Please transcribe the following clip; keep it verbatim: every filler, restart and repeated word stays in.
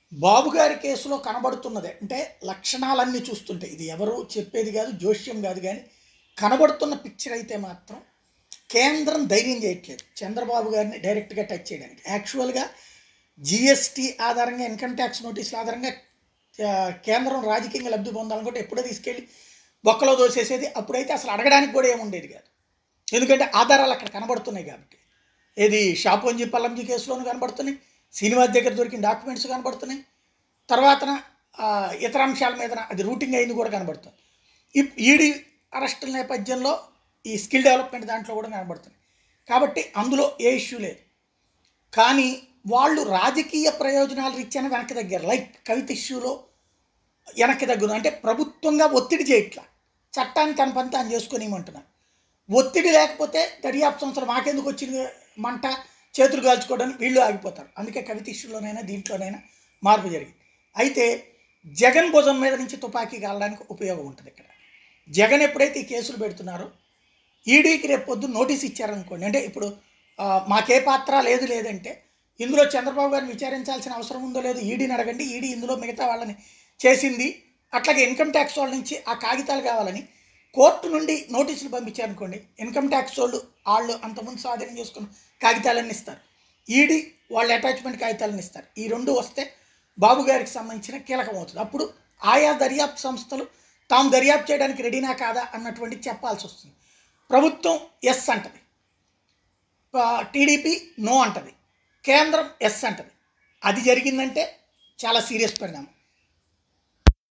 బాబు గారి కేసులో కనబడుతున్నదే అంటే లక్షణాలన్నీ చూస్తుంటే ఇది ఎవరు చెప్పేది కాదు, జోష్యం కాదు, కానీ కనబడుతున్న పిక్చర్ అయితే మాత్రం కేంద్రం ధైర్యం చేయట్లేదు చంద్రబాబు గారిని డైరెక్ట్గా టచ్ చేయడానికి. యాక్చువల్గా జిఎస్టీ ఆధారంగా, ఇన్కమ్ ట్యాక్స్ నోటీసుల ఆధారంగా కేంద్రం రాజకీయంగా లబ్ధి పొందాలనుకుంటే ఎప్పుడో తీసుకెళ్ళి బొక్కలో దోసేసేది. అప్పుడైతే అసలు అడగడానికి కూడా ఏముండేది కాదు, ఎందుకంటే ఆధారాలు అక్కడ కనబడుతున్నాయి కాబట్టి. ఏది షాపోంజీ పల్లంజీ కేసులోనూ కనబడుతున్నాయి, శ్రీనివాస్ దగ్గర దొరికిన డాక్యుమెంట్స్ కనబడుతున్నాయి, తర్వాత ఇతర అంశాల మీద అది రూటింగ్ అయింది కూడా కనబడుతుంది. ఈ ఈడీ అరెస్టుల నేపథ్యంలో ఈ స్కిల్ డెవలప్మెంట్ దాంట్లో కూడా కనబడుతుంది. కాబట్టి అందులో ఏ ఇష్యూ లేదు. కానీ వాళ్ళు రాజకీయ ప్రయోజనాలు రీత్యాన వెనక్కి తగ్గారు. లైక్ కవిత ఇష్యూలో వెనక్కి తగ్గుదు అంటే ప్రభుత్వంగా ఒత్తిడి చేయట్లా, చట్టాన్ని తన పని తాను చేసుకొని ఇవ్వమంటున్నారు. ఒత్తిడి లేకపోతే దర్యాప్తు సంవత్సరం మాకెందుకు వచ్చింది మంట, చేతులు కాల్చుకోవడానికి వీళ్ళు ఆగిపోతారు. అందుకే కవిత ఇష్యూలోనైనా దీంట్లోనైనా మార్పు జరిగింది. అయితే జగన్ భుజం మీద నుంచి తుపాకీ కాలడానికి ఉపయోగం ఉంటుంది. ఇక్కడ జగన్ ఎప్పుడైతే ఈ కేసులు పెడుతున్నారో ఈడీకి రేపు పొద్దున్న నోటీస్ ఇచ్చారనుకోండి, అంటే ఇప్పుడు మాకే పాత్ర లేదు లేదంటే ఇందులో చంద్రబాబు గారిని విచారించాల్సిన అవసరం ఉందో లేదో ఈడీని అడగండి, ఈడీ ఇందులో మిగతా వాళ్ళని చేసింది, అట్లాగే ఇన్కమ్ ట్యాక్స్ వాళ్ళ నుంచి ఆ కాగితాలు కావాలని కోర్టు నుండి నోటీసులు పంపించారనుకోండి, ఇన్కమ్ ట్యాక్స్ వాళ్ళు వాళ్ళు అంతకుముందు స్వాధీనం చేసుకున్న కాగితాలన్నీ ఇస్తారు, ఈడీ వాళ్ళ అటాచ్మెంట్ కాగితాలను ఇస్తారు. ఈ రెండు వస్తే బాబు గారికి సంబంధించిన కీలకం అవుతుంది. అప్పుడు ఆయా దర్యాప్తు సంస్థలు తాము దర్యాప్తు చేయడానికి రెడీనా కాదా అన్నటువంటి చెప్పాల్సి వస్తుంది. ప్రభుత్వం ఎస్ అంటది, టీడీపీ నో అంటది, కేంద్రం ఎస్ అంటది. అది జరిగిందంటే చాలా సీరియస్ పరిణామం.